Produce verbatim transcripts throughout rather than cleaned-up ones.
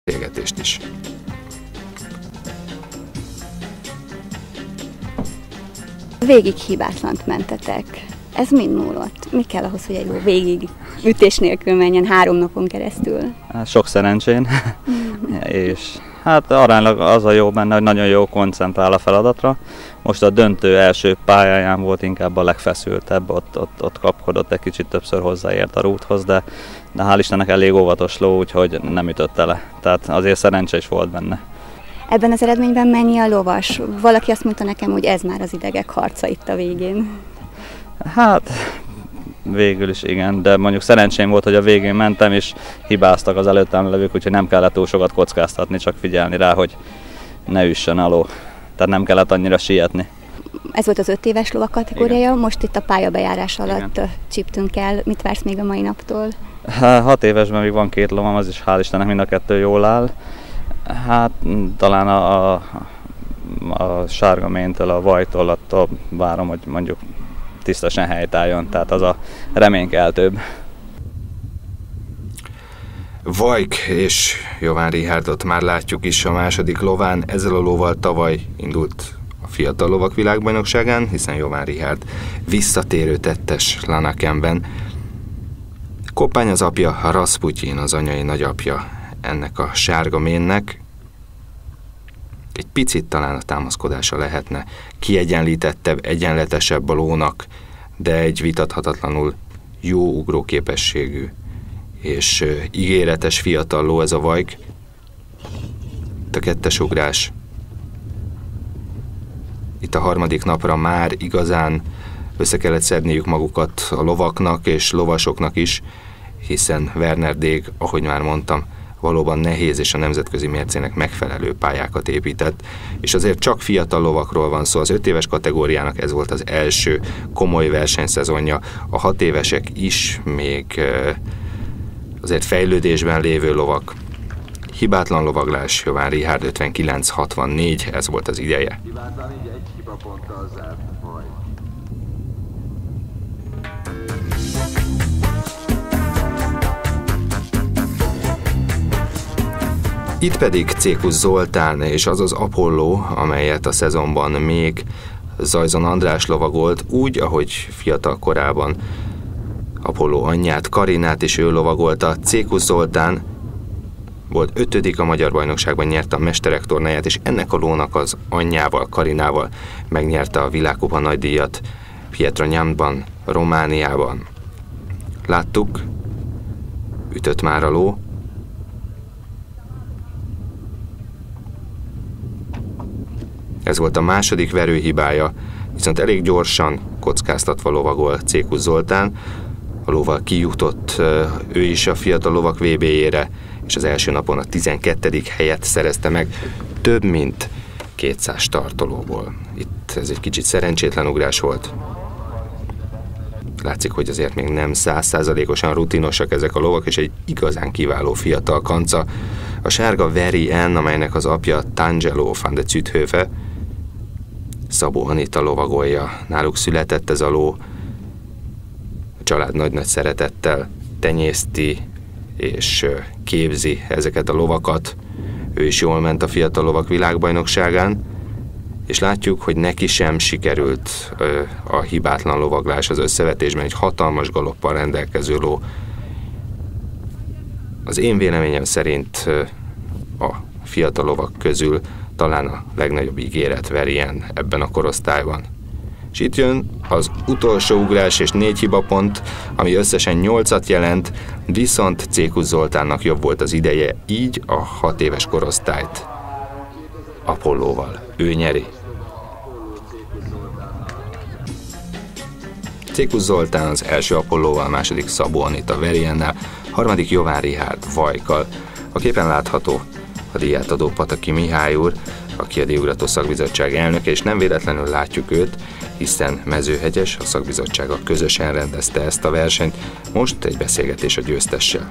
beszélgetést is. Végig hibátlant mentetek. Ez mind múlott? Mi kell ahhoz, hogy egy ló végig ütés nélkül menjen három napon keresztül? Hát sok szerencsén, és hát aránylag az a jó benne, hogy nagyon jó koncentrál a feladatra. Most a döntő első pályáján volt inkább a legfeszültebb, ott, ott, ott kapkodott, egy kicsit többször hozzáért a rúthoz, de, de hál' Istennek elég óvatos ló, úgyhogy nem ütötte le. Tehát azért szerencse is volt benne. Ebben az eredményben mennyi a lovas? Valaki azt mondta nekem, hogy ez már az idegek harca itt a végén. Hát végül is igen, de mondjuk szerencsém volt, hogy a végén mentem, és hibáztak az előttem levők, úgyhogy nem kellett túl sokat kockáztatni, csak figyelni rá, hogy ne üssön a ló. Tehát nem kellett annyira sietni. Ez volt az öt éves lovak kategóriája, igen. Most itt a pályabejárás alatt igen. Csíptünk el. Mit vársz még a mai naptól? Hat évesben még van két lovam, az is hál' Istennek mind a kettő jól áll. Hát talán a, a, a sárgaméntől, a vajtól attól várom, hogy mondjuk tisztesen helytálljon, tehát az a reménykeltőbb. Vajk és Jován Richárdot már látjuk is a második lován. Ezzel a lóval tavaly indult a fiatal lovak világbajnokságán, hiszen Jován Richárd visszatérő tettes Lanakenben. Koppány az apja, a Rasputyin az anyai nagyapja ennek a sárga ménnek. Egy picit talán a támaszkodása lehetne kiegyenlítettebb, egyenletesebb a lónak, de egy vitathatatlanul jó ugróképességű és ígéretes fiatal ló ez a Vajk. Itt a kettes ugrás. Itt a harmadik napra már igazán össze kellett szedniük magukat a lovaknak és lovasoknak is, hiszen Werner Dég, ahogy már mondtam, valóban nehéz és a nemzetközi mércének megfelelő pályákat épített, és azért csak fiatal lovakról van szó. Az öt éves kategóriának ez volt az első komoly versenyszezonja. A hat évesek is még azért fejlődésben lévő lovak. Hibátlan lovaglás, Jován Richárd ötvenkilenc hatvannégy, ez volt az ideje. Hibátlan, így egy hibaponttal zárt majd. Itt pedig Cékusz Zoltán és az az Apolló, amelyet a szezonban még Zajzon András lovagolt, úgy, ahogy fiatal korában Apolló anyját, Karinát is ő lovagolta. Cékusz Zoltán volt ötödik a magyar bajnokságban, nyerte a mesterek tornáját, és ennek a lónak az anyjával, Karinával megnyerte a világkupa nagydíjat Pietranyánban, Romániában. Láttuk, ütött már a ló. Ez volt a második verőhibája, viszont elég gyorsan kockáztatva lovagol Cékusz Zoltán. A lóval kijutott ő is a fiatal lovak vé bé-jére, és az első napon a tizenkettedik helyet szerezte meg több mint kétszáz startolóból. Itt ez egy kicsit szerencsétlen ugrás volt. Látszik, hogy azért még nem száz százalékosan rutinosak ezek a lovak, és egy igazán kiváló fiatal kanca. A sárga Veri N, amelynek az apja Tangelo van de Zuidhoven, Szabó Anita lovagolja. Náluk született ez a ló. A család nagy-nagy szeretettel tenyészti és képzi ezeket a lovakat. Ő is jól ment a fiatal lovak világbajnokságán, és látjuk, hogy neki sem sikerült a hibátlan lovaglás az összevetésben, egy hatalmas galoppal rendelkező ló. Az én véleményem szerint a fiatal lovak közül talán a legnagyobb ígéret Verien ebben a korosztályban. És itt jön az utolsó ugrás és négy hibapont, ami összesen nyolcat jelent, viszont Cékusz Zoltánnak jobb volt az ideje, így a hat éves korosztályt Apollóval ő nyeri. Cékusz Zoltán az első Apollóval, második Szabó Anita Veriennel, harmadik Jován Richárd Vajkkal. A képen látható a díját adó Pataki Mihály úr, aki a díjugrató szakbizottság elnöke, és nem véletlenül látjuk őt, hiszen Mezőhegyes, a szakbizottsága közösen rendezte ezt a versenyt. Most egy beszélgetés a győztessel.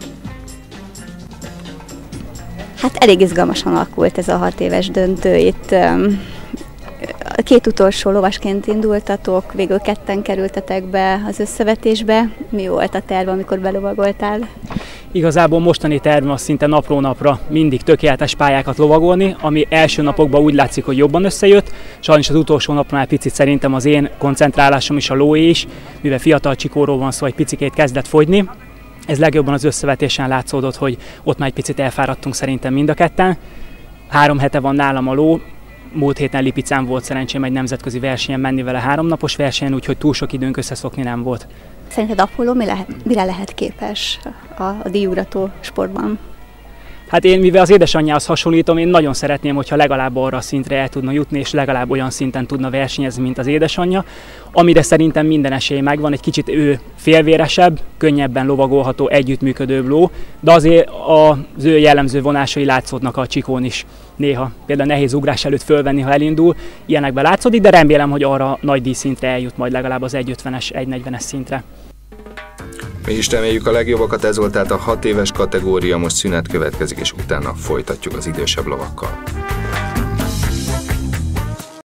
Hát elég izgalmasan alakult ez a hat éves döntő. Itt um, két utolsó lovasként indultatok, végül ketten kerültetek be az összevetésbe. Mi volt a terv, amikor belovagoltál? Igazából mostani tervem az szinte napról napra mindig tökéletes pályákat lovagolni, ami első napokban úgy látszik, hogy jobban összejött. Sajnos az utolsó napnál picit szerintem az én koncentrálásom is, a lóé is, mivel fiatal csikóról van szó, egy picikét kezdett fogyni. Ez legjobban az összevetésen látszódott, hogy ott már egy picit elfáradtunk szerintem mind a ketten. Három hete van nálam a ló, múlt héten Lipicán volt szerencsém egy nemzetközi versenyen menni vele háromnapos versenyen, úgyhogy túl sok időnk összeszokni nem volt. Szerinted Apollo mi lehet, mire lehet képes a, a díjugrató sportban? Hát én, mivel az édesanyjához hasonlítom, én nagyon szeretném, hogyha legalább arra a szintre el tudna jutni, és legalább olyan szinten tudna versenyezni, mint az édesanyja, amire szerintem minden esély megvan, egy kicsit ő félvéresebb, könnyebben lovagolható, együttműködőbb ló, de azért az ő jellemző vonásai látszódnak a csikón is néha. Például nehéz ugrás előtt fölvenni, ha elindul, ilyenekben látszódik, de remélem, hogy arra nagy díjszintre eljut majd legalább az egy ötvenes, egy negyvenes szintre. Mi is reméljük a legjobbakat, ez volt tehát a hat éves kategória, most szünet következik, és utána folytatjuk az idősebb lovakkal.